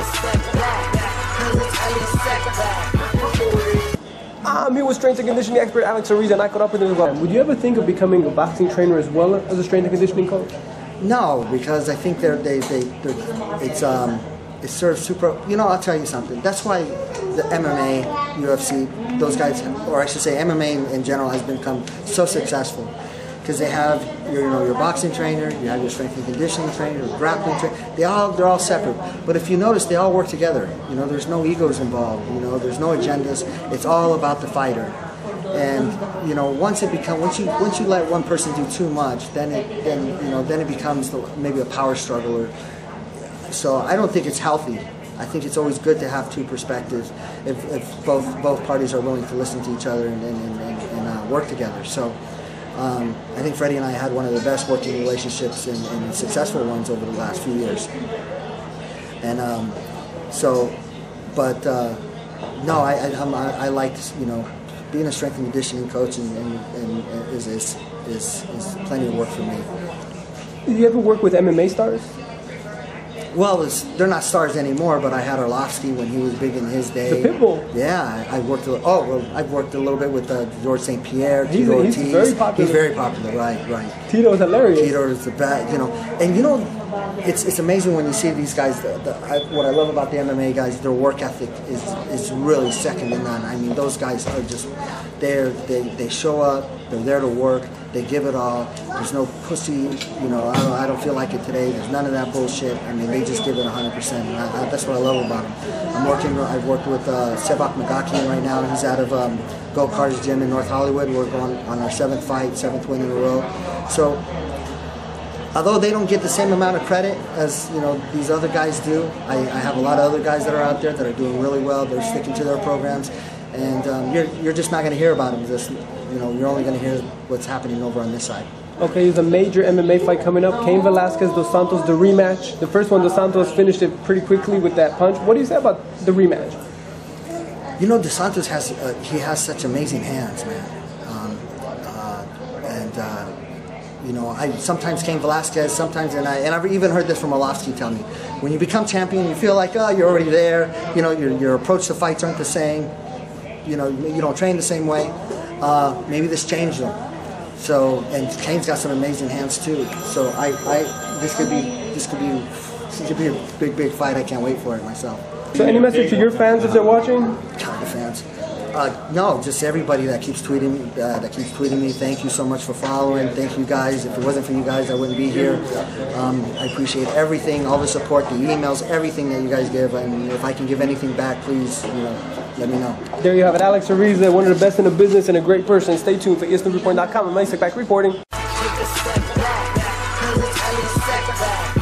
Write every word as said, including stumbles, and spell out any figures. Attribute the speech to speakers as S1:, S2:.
S1: I'm here with strength and conditioning expert Alex Ariza, and I caught up with him as well. Would you ever think of becoming a boxing trainer as well as a strength and conditioning coach?
S2: No, because I think they're, they, they, they're, it's, um, it's sort of super, you know, I'll tell you something. That's why the M M A, U F C, those guys, or I should say M M A in, in general has become so successful. Because they have your, you know, your boxing trainer, you have your strength and conditioning trainer, your grappling trainer. They all, they're all separate. But if you notice, they all work together. You know, there's no egos involved. You know, there's no agendas. It's all about the fighter. And you know, once it becomes, once you once you let one person do too much, then it then you know then it becomes the, maybe a power struggle. Or, so I don't think it's healthy. I think it's always good to have two perspectives if, if both both parties are willing to listen to each other and and, and, and uh, work together. So. Um, I think Freddie and I had one of the best working relationships and, and successful ones over the last few years. And um, so, but uh, no, I, I, I'm, I, I liked, you know, being a strength and conditioning coach and, and, and is, is, is, is plenty of work for me.
S1: Did you ever work with M M A stars?
S2: Well, it's, they're not stars anymore, but I had Arlovsky when he was big in his day.
S1: The Pitbull.
S2: Yeah, I, I worked. A, oh, well, I've worked a little bit with uh, George Saint Pierre.
S1: He's,
S2: Tito
S1: he's
S2: Ortiz.
S1: very popular.
S2: He's very popular, right, right.
S1: Tito's hilarious.
S2: Tito is the best, you know. And you know, it's it's amazing when you see these guys. The, the, I, what I love about the M M A guys, their work ethic is is really second to none. I mean, those guys are just there. They they show up. They're there to work. They give it all. There's no pussy, you know, I don't, I don't feel like it today. There's none of that bullshit. I mean, they just give it one hundred percent. And I, I, that's what I love about them. I'm working, I've worked with uh, Sebak Magakian right now. He's out of um, Go Kart's gym in North Hollywood. We're going on our seventh fight, seventh win in a row. So, although they don't get the same amount of credit as, you know, these other guys do, I, I have a lot of other guys that are out there that are doing really well. They're sticking to their programs. And um, you're, you're just not going to hear about them. Just, you know, you're only going to hear what's happening over on this side.
S1: Okay, there's a major M M A fight coming up. Cain Velazquez, Dos Santos, the rematch. The first one, Dos Santos finished it pretty quickly with that punch. What do you say about the rematch?
S2: You know, Dos Santos has, uh, he has such amazing hands, man. Um, uh, and, uh, you know, I sometimes Cain Velazquez, sometimes, and, I, and I've even heard this from Arlovsky tell me, when you become champion, you feel like, oh, you're already there. You know, your, your approach to fights aren't the same. You know, you don't train the same way. Uh, maybe this changed them. So, and Cain's got some amazing hands too. So, I, I, this could be, this could be, this could be a big, big fight. I can't wait for it myself.
S1: So, any message to your fans if they're watching?
S2: God, the fans. Uh, no, just everybody that keeps tweeting, uh, that keeps tweeting me. Thank you so much for following. Thank you guys. If it wasn't for you guys, I wouldn't be here. Um, I appreciate everything, all the support, the emails, everything that you guys give. I mean, if I can give anything back, please, you know, let me know.
S1: There you have it, Alex Ariza, one of the best in the business and a great person. Stay tuned for E S N Report dot com. I'm Mike back reporting.